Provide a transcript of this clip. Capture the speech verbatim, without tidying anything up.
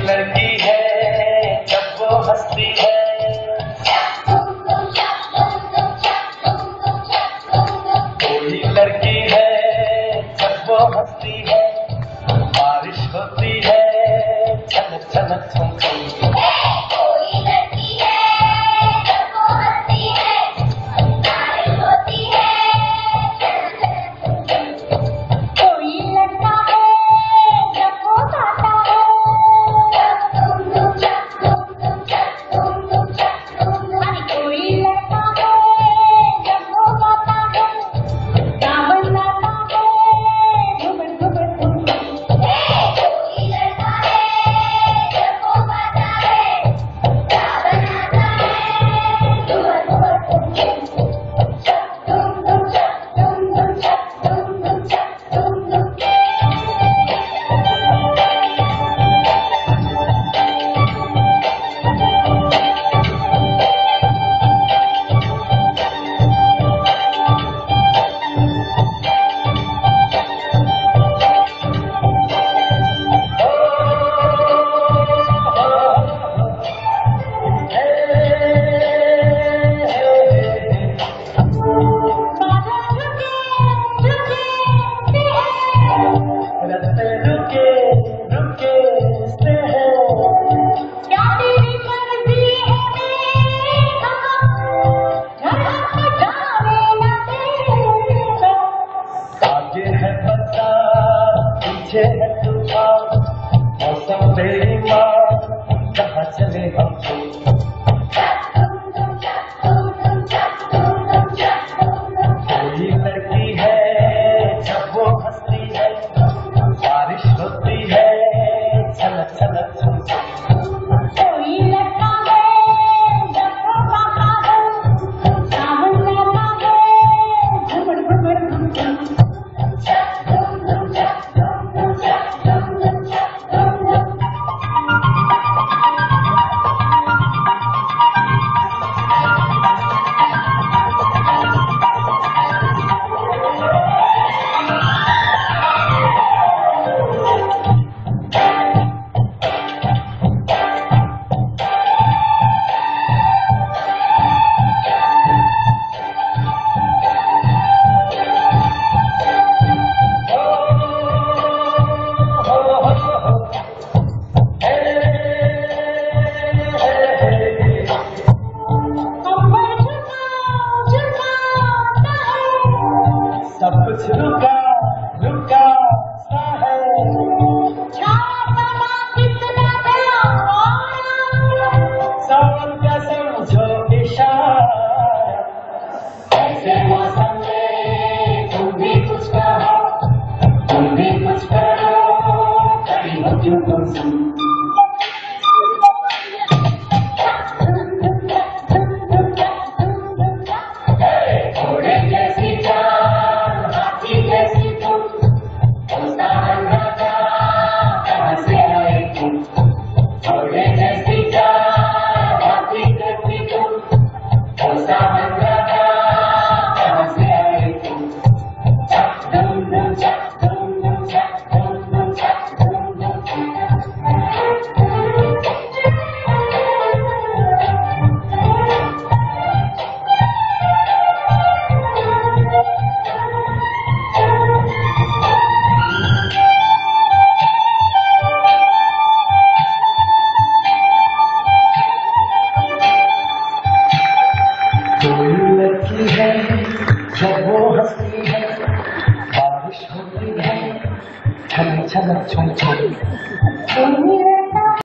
लड़की है जब वो हंसती है, कोई लड़की है जब वो हंसती है, बारिश होती है छलक छलक छम छम। कोई लड़की है जब वो हंसती है, बारिश होती है कोई लड़का है जब वो गाता है, अरे कोई लड़का है जब वो गाता है, गावन गाता है घुमर घुमर घुमर। कोई लड़का है जब वो गाता है, गावन गाता है घुमर घुमर घुमर। धुम धुम धुम धुम धुम धुम धुम धुम। रस्ते रुके रुके से है, क्या तेरी मर्जी है मेरा, घर हम जाने न देगा। आगे है बरसात पीछे है तूफान, मौसम तेरी माँ कहाँ चले हम। कोई लड़की है जब वो हंसती है, बारिश होती है छलक छलक छम छम।